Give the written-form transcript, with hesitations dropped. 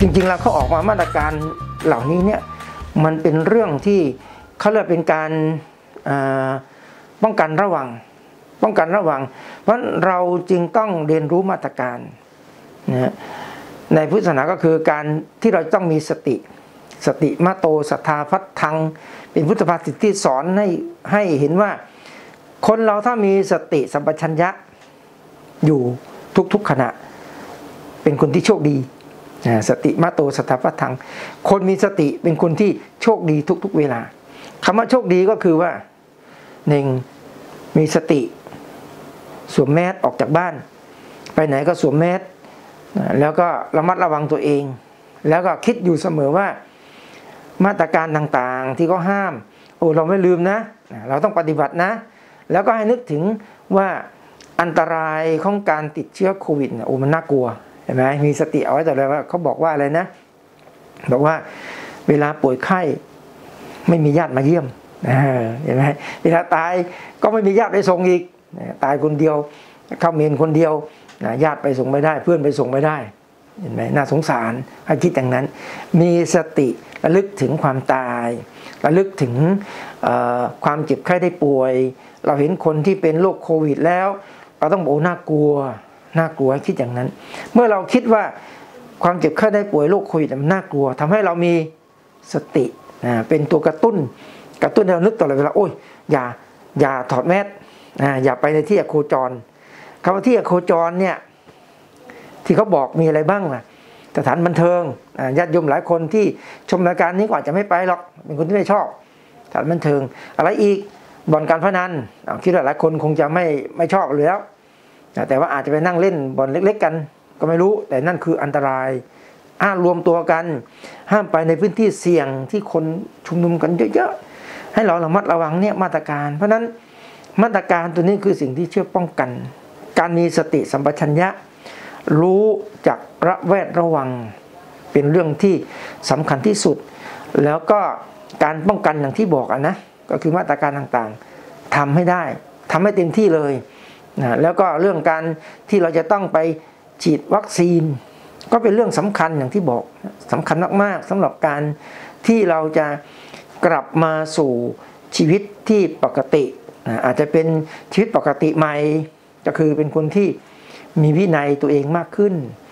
จริงๆแล้วเขาออกมามาตรการเหล่านี้เนี่ยมันเป็นเรื่องที่เขาเรียกเป็นการป้องกันระวังเพราะเราจึงต้องเรียนรู้มาตรการนะในพุทธศาสนาก็คือการที่เราต้องมีสติมโตสัทธาพัทธังเป็นพุทธภาษิตที่สอนให้เห็นว่าคนเราถ้ามีสติสัมปชัญญะอยู่ทุกๆขณะเป็นคนที่โชคดีสติมโตสัทธาพัทธังคนมีสติเป็นคนที่โชคดีทุกๆเวลาคำว่าโชคดีก็คือว่าหนึ่งมีสติสวมแมสออกจากบ้านไปไหนก็สวมแมสแล้วก็ระมัดระวังตัวเองแล้วก็คิดอยู่เสมอว่ามาตรการต่างๆที่เขาห้ามเราไม่ลืมนะเราต้องปฏิบัตินะแล้วก็ให้นึกถึงว่าอันตรายของการติดเชื้อโควิดมันน่ากลัวเห็นไหมมีสติเอาไว้แต่ละว่าเขาบอกว่าอะไรนะบอกว่าเวลาป่วยไข้ไม่มีญาติมาเยี่ยมเห็นไหมเวลาตายก็ไม่มีญาติไปส่งอีกตายคนเดียวเข้าเมนคนเดียวญาติไปส่งไม่ได้เพื่อนไปส่งไม่ได้เห็นไหมน่าสงสารให้คิดอย่างนั้นมีสติระลึกถึงความตายระลึกถึงความเจ็บไข้ได้ป่วยเราเห็นคนที่เป็นโรคโควิดแล้วเราต้องบอกน่ากลัวให้คิดอย่างนั้นเมื่อเราคิดว่าความเจ็บไข้ได้ป่วยโรคโควิดมันน่ากลัวทำให้เรามีสติเป็นตัวกระตุ้นให้เรานึกตลอดเวลาโอ้ยอย่าถอดแมสอย่าไปในที่อโคจรคำว่าที่อโคจรเนี่ยที่เขาบอกมีอะไรบ้างล่ะสถานบันเทิงญาติโยมหลายคนที่ชมรายการนี้ก็อาจจะไม่ไปหรอกเป็นคนที่ไม่ชอบสถานบันเทิงอะไรอีกบ่อนการพนันคิดว่าหลายคนคงจะไม่ชอบเลยแล้วแต่ว่าอาจจะไปนั่งเล่นบ่อนเล็กๆกันก็ไม่รู้แต่นั่นคืออันตรายรวมตัวกันห้ามไปในพื้นที่เสี่ยงที่คนชุมนุมกันเยอะๆให้เราระมัดระวังเนี่ยมาตรการเพราะนั้นมาตรการตัวนี้คือสิ่งที่ช่วยป้องกันการมีสติสัมปชัญญะรู้จักระแวดระวังเป็นเรื่องที่สำคัญที่สุดแล้วก็การป้องกันอย่างที่บอกนะก็คือมาตรการต่างๆทำให้ได้ทำให้เต็มที่เลยแล้วก็เรื่องการที่เราจะต้องไปฉีดวัคซีนก็เป็นเรื่องสำคัญอย่างที่บอกสำคัญมากๆสำหรับการที่เราจะกลับมาสู่ชีวิตที่ปกติอาจจะเป็นชีวิตปกติใหม่ก็คือเป็นคนที่มีวินัยตัวเองมากขึ้น